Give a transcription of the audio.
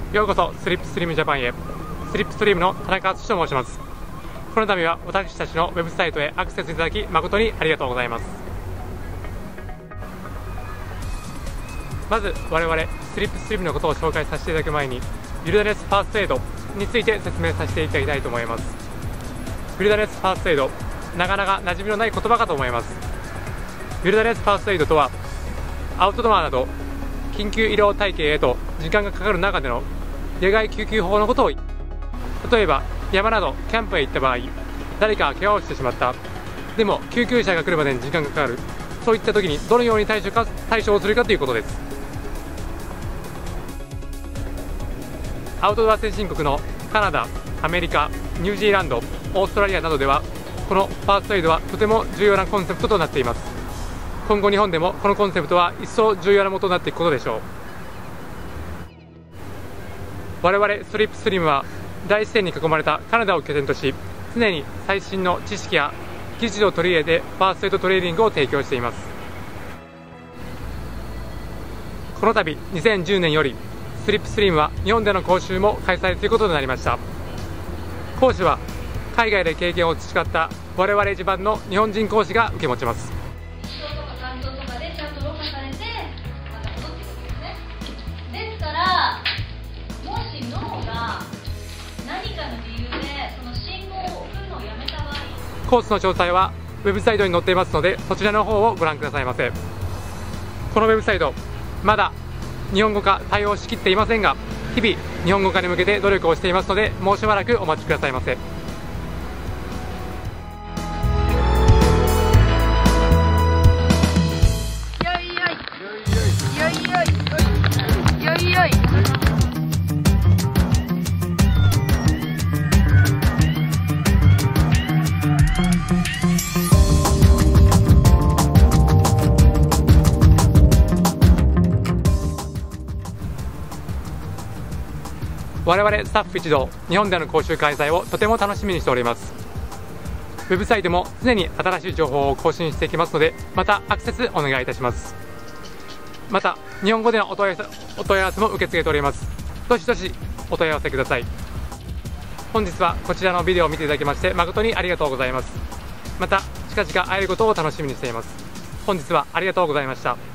ようこそスリップストリームジャパンへ。スリップストリームの田中敦と申します。この度は私たちのウェブサイトへアクセスいただき誠にありがとうございます。まず我々スリップストリームのことを紹介させていただく前に、ビルダネスファーストエイドについて説明させていただきたいと思います。ビルダネスファーストエイド、なかなか馴染みのない言葉かと思います。ビルダネスファーストエイドとは、アウトドアなど緊急医療体系へと時間がかかる中での野外救急法のことを、例えば山などキャンプへ行った場合、誰かが怪我をしてしまった、でも救急車が来るまでに時間がかかる、そういった時にどのように対処をするかということです。アウトドア先進国のカナダ、アメリカ、ニュージーランド、オーストラリアなどでは、このファーストエイドはとても重要なコンセプトとなっています。今後日本でもこのコンセプトは一層重要なものとなっていくことでしょう。我々ストリップストリームは大自然に囲まれたカナダを拠点とし、常に最新の知識や技術を取り入れてファーストエイドトレーニングを提供しています。この度2010年よりストリップストリームは日本での講習も開催することとなりました。講師は海外で経験を培った我々地盤の日本人講師が受け持ちます。 ですからもし脳が何かの理由でその信号を送るのをやめた場合、 コースの詳細はウェブサイトに載っていますので、そちらの方をご覧くださいませ。このウェブサイトまだ日本語化対応しきっていませんが、日々日本語化に向けて努力をしていますので、もうしばらくお待ちくださいませ。我々スタッフ一同、日本での講習開催をとても楽しみにしております。ウェブサイトも常に新しい情報を更新していきますので、またアクセスお願いいたします。また日本語でのお問い合わせも受け付けております。どしどしお問い合わせください。本日はこちらのビデオを見ていただきまして誠にありがとうございます。また近々会えることを楽しみにしています。本日はありがとうございました。